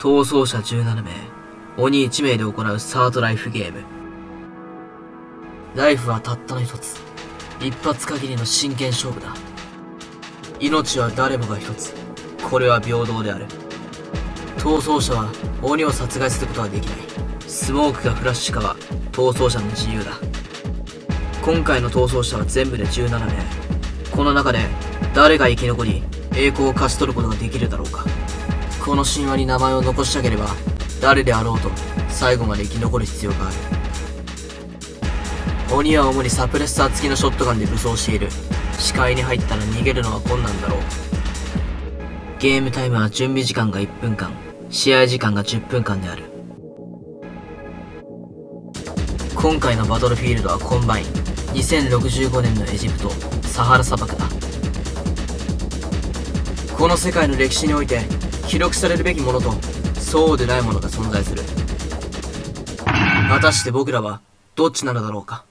逃走者17名、鬼1名で行うサードライフゲーム。ライフはたったの一つ。一発限りの真剣勝負だ。命は誰もが一つ。これは平等である。逃走者は鬼を殺害することはできない。スモークがフラッシュかは逃走者の自由だ。今回の逃走者は全部で17名。この中で誰が生き残り栄光を勝ち取ることができるだろうか。この神話に名前を残したければ誰であろうと最後まで生き残る必要がある。鬼は主にサプレッサー付きのショットガンで武装している。視界に入ったら逃げるのは困難だろう。ゲームタイムは準備時間が1分間、試合時間が10分間である。今回のバトルフィールドはコンバイン。2065年のエジプト、サハラ砂漠だ。この世界の歴史において記録されるべきものとそうでないものが存在する。果たして僕らはどっちなのだろうか。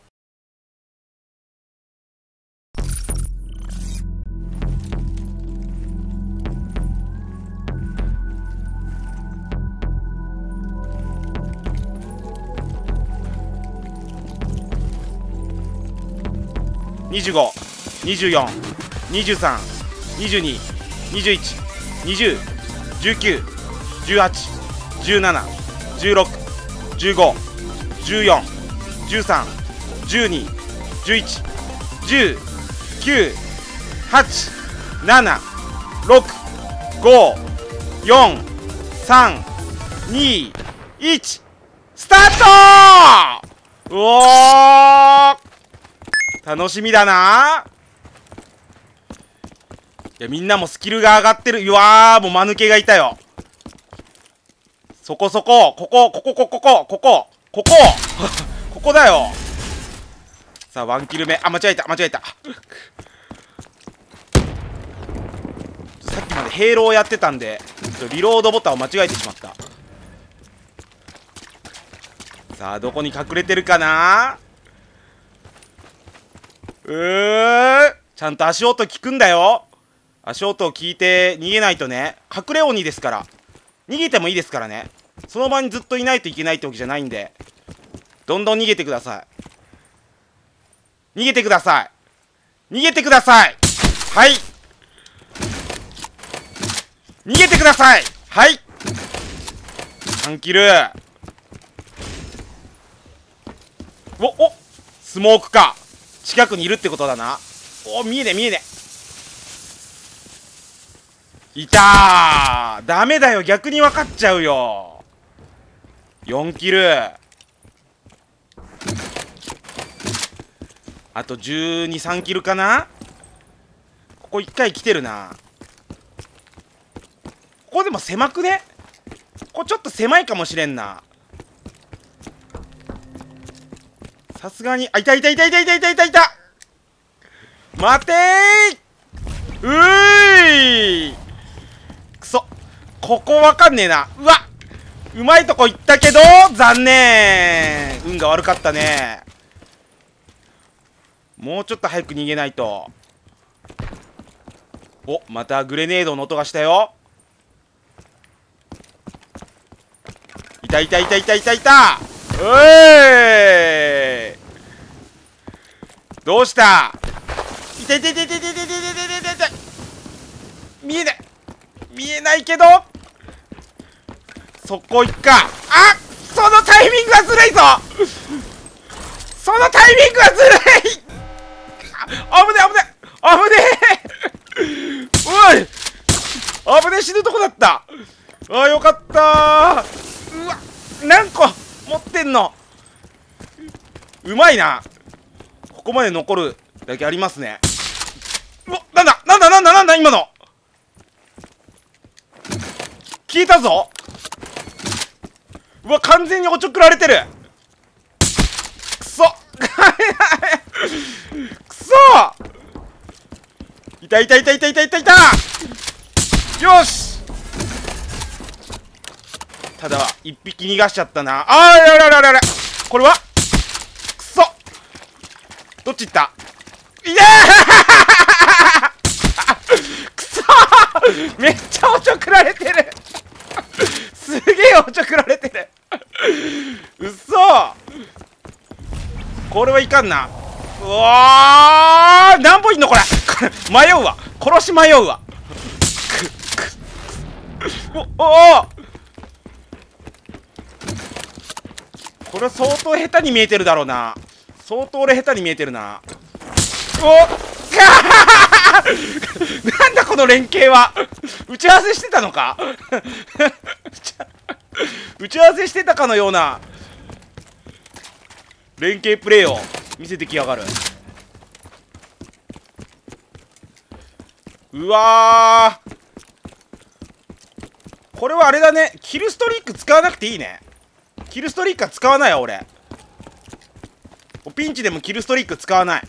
25、24、23、22、21、20、19、18、17、16、15、14、13、12、11、10、9、8、7、6、5、4、3、2、1、スタート。うおー、楽しみだな。いや、みんなもスキルが上がってる。うわー、もう間抜けがいたよ。そこそこ、ここだよ。さあ、ワンキル目。あ、間違えた。さっきまでヘイローやってたんで、ちょっとリロードボタンを間違えてしまった。さあ、どこに隠れてるかな。ちゃんと足音聞くんだよ。足音を聞いて逃げないとね。隠れ鬼ですから。逃げてもいいですからね。その場にずっといないといけないってわけじゃないんで、どんどん逃げてください。逃げてください。はい。逃げてください。はい。3キル。お、スモークか。近くにいるってことだな。お、見えね。いたー。ダメだよ、逆に分かっちゃうよ。4キル。あと12、3キルかな。ここ1回来てるな。ここでも狭くね。ここちょっと狭いかもしれんな。さすがに、あ、いた。待てー。くそ。ここわかんねえな。うわ、うまいとこ行ったけど残念。運が悪かったね。もうちょっと早く逃げないと。お、またグレネードの音がしたよ。いた。どうした。痛い。見えないけど、そこ行くか。あ、そのタイミングがずるいぞ。危ねえ。おい、危ねえ、死ぬとこだった。あ、よかったー。うわ、何個持ってんの。うまいな。ここまで残るだけありますね。うわ、なんだ今の。消えたぞ。うわ、完全におちょくられてる。くそいた。よし。ただ一匹逃がしちゃったな。あら。これはくそ。どっち行った。いやくそめっちゃおちょくられてるすげおちょくられてるうっそ。これはいかんな。うわー、何本いんのこれ迷うわ、殺し迷うわおこれは相当下手に見えてるだろうな。相当俺下手に見えてるな。なんだこの連携は打ち合わせしてたのか打ち合わせしてたかのような連携プレーを見せてきやがる。うわー、これはあれだね。キルストリーク使わなくていいね。キルストリークは使わないわ俺。ピンチでもキルストリーク使わない。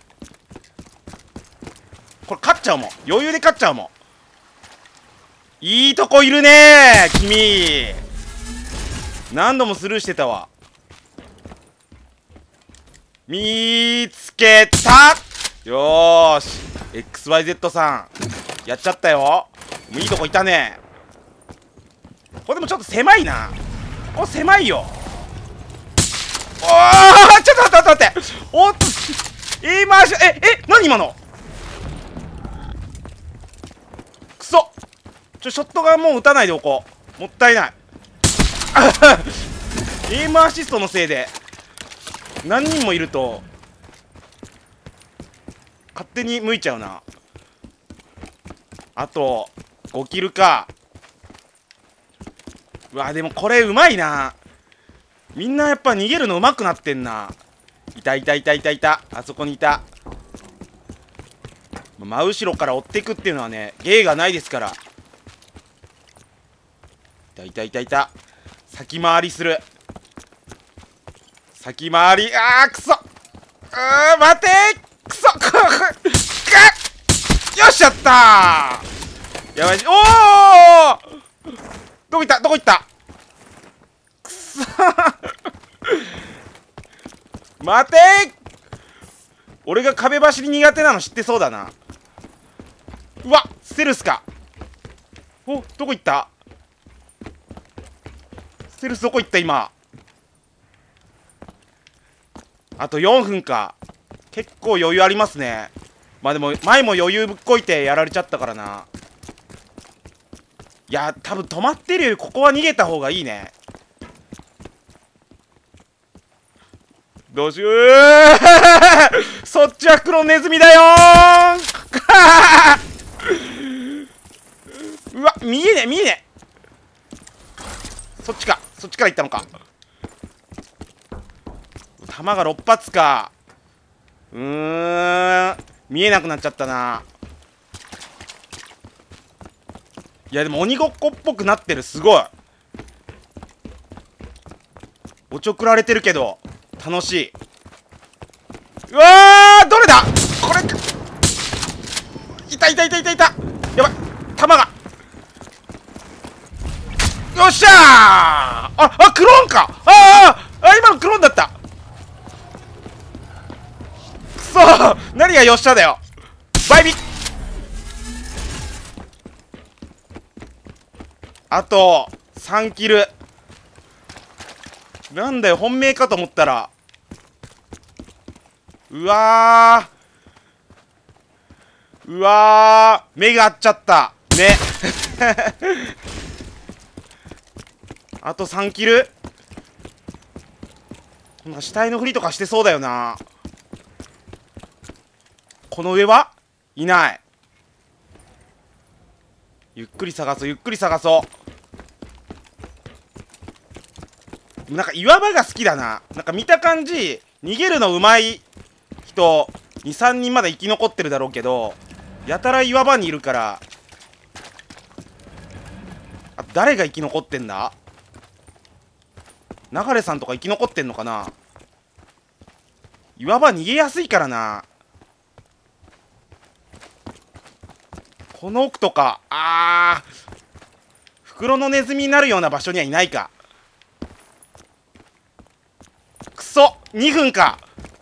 これ勝っちゃうもん、余裕で勝っちゃうもん。いいとこいるねー君。何度もスルーしてたわ。見つけた。よーし XYZ さんやっちゃったよ。もういいとこいたね。これでもちょっと狭いな。ここ狭いよ。おー、ちょっと待っておっと言い回し、何今の。くそ、ショットガンもう撃たないでおこう、もったいないエイムアシストのせいで何人もいると勝手に向いちゃうな。あと5キルか。うわ、でもこれうまいな。みんなやっぱ逃げるのうまくなってんな。いた、あそこにいた。真後ろから追っていくっていうのはね、芸がないですから。いた。先回りする。先回り、くそ、待てー、くそよっしゃったー。やばい、おー、どこ行ったくそ待てー。俺が壁走り苦手なの知ってそうだな。うわ、ステルスか。お、どこ行った。ステルスどこ行った今。あと4分か。結構余裕ありますね。まあでも前も余裕ぶっこいてやられちゃったからな。いや多分止まってるよりここは逃げた方がいいね。どうしようそっちは黒ネズミだよーうわ、見えねそっちから行ったのか。弾が6発か。見えなくなっちゃったな。いやでも鬼ごっこっぽくなってる。すごいおちょくられてるけど楽しい。うわー、どれだこれ。いた。やばい、弾が。よっしゃー。クローンか。今のクローンだった。くそー、何がよっしゃだよ。バイビ。あと3キル。なんだよ、本命かと思ったら。うわー、目が合っちゃったねあと3キル。なんか死体のふりとかしてそうだよな。この上はいない。ゆっくり探そう。なんか岩場が好きだな。なんか見た感じ逃げるのうまい人 2,3 人まだ生き残ってるだろうけど、やたら岩場にいるから。誰が生き残ってんだ。流さんとか生き残ってんのかな。岩場逃げやすいからな。この奥とか。袋のネズミになるような場所にはいないか。くそ、2分か。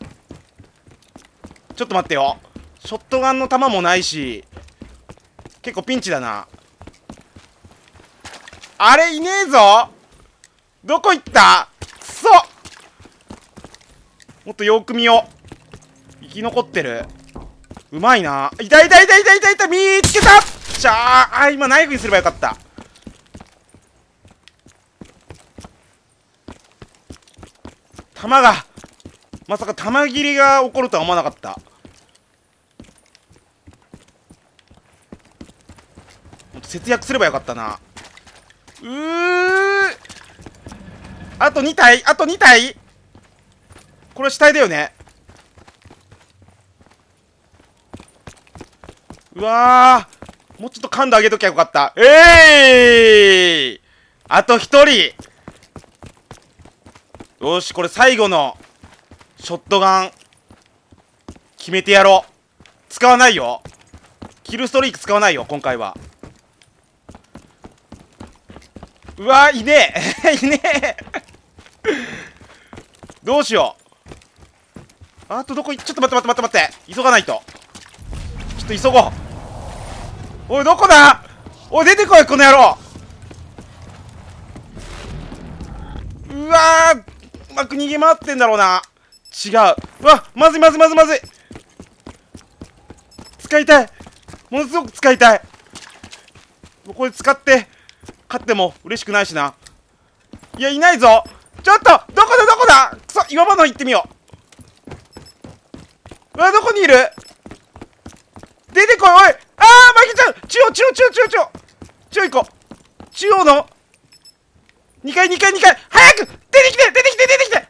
ちょっと待ってよ。ショットガンの弾もないし結構ピンチだな。あれいねえぞ。 どこ行った？くそ。もっとよく見よう。生き残ってる。うまいな。いたいたいたいたいたいた、見つけた。しゃあ、今ナイフにすればよかった。弾が、まさか弾切りが起こるとは思わなかった。もっと節約すればよかったな。あと2体、あと2体。これ死体だよね。うわー、もうちょっと感度上げときゃよかった。あと1人。よし、これ最後のショットガン決めてやろう。使わないよ。キルストリーク使わないよ、今回は。うわー、いねえいねえどうしよう。あとどこ、ちょっと待って待って待って待って、急がないと。ちょっと急ごう。おい、どこだ。おい、出てこい、この野郎。うわー、うまく逃げ回ってんだろうな。違う。うわ、まずいまずいまずいまずい。使いたい。ものすごく使いたい。これ使って勝っても嬉しくないしな。いや、いないぞ。ちょっと、どこだどこだ。くそ、岩場の行ってみよう。うわ、どこにいる。出てこい。おい、あー、負けちゃう。中央中央中央中央中央中央行こう。中央の2階2階2階、早く出てきて出てきて出てきて。